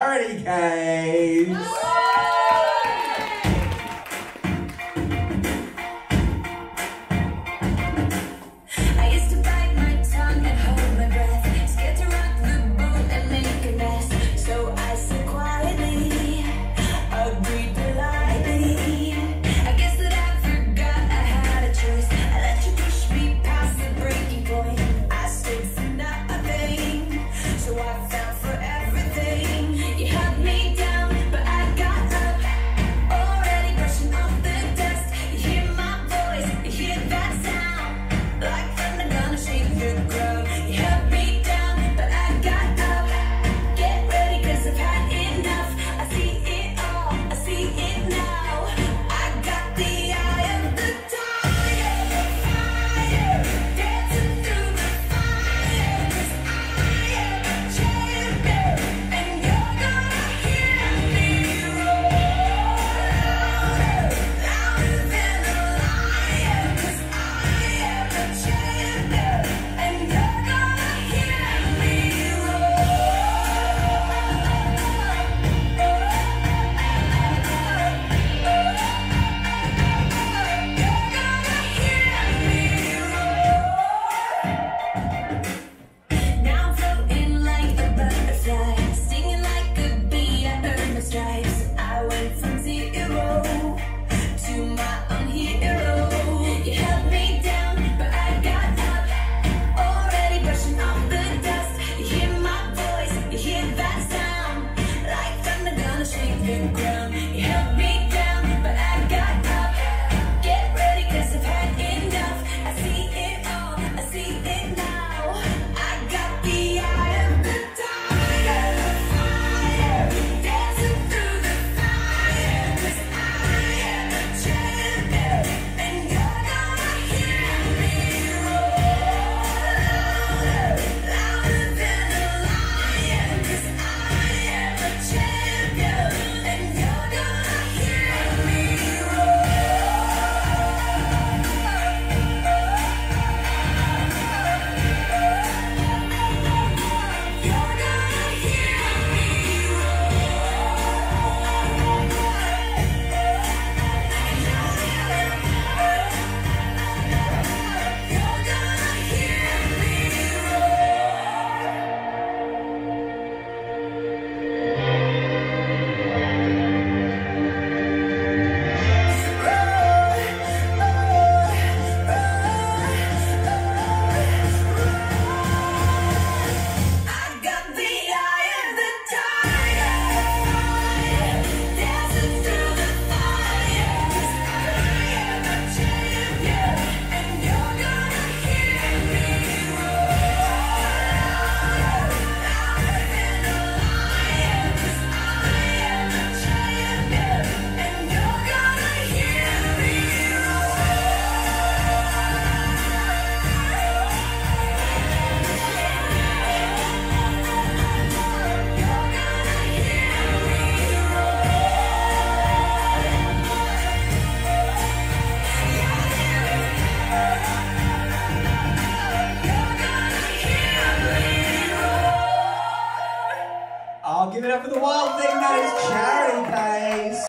charity case. I used to bite my tongue and hold my breath, scared to rock the boat and make a mess. So I said quietly, agreed politely. I guess that I forgot I had a choice. I let you push me past the breaking point. I stood for nothing, so I fell for everything. You held me down, but I got up, already brushing off the dust. You hear my voice, you hear that sound, like thunder gonna shake the ground. You held me down, but I got up. Get ready, 'cause I've had enough. I see it all, I see it now. I got the eye of the tiger, fire, dancing through the fire. 'Cause I am a champion, and you're gonna hear me roar louder, louder than a lion. 'Cause I am a champion, and you're gonna hear me Now I'm floating like a butterfly, stinging like a bee. I earned my stripes. I went from zero to my own hero. You held me down, but I got up, already brushing off the dust. You hear my voice, you hear that sound, like thunder gonna shake the ground. You held me down, but I got up. Get ready, 'cause I've had enough. I see it all, I see it now. I got the eye of the tiger, fire, dancing through the fire. 'Cause I am a champion, and you're gonna hear me roar louder, louder than a lion. 'Cause I am a champion, and you're gonna hear me roar. You're gonna hear me You're gonna hear me I got the eye of the tiger, fire, dancing through the fire. 'Cause I am a champion, and you're gonna hear me roar louder than a lion. 'Cause I am a champion, and you're gonna hear me I'll give it up for the Wild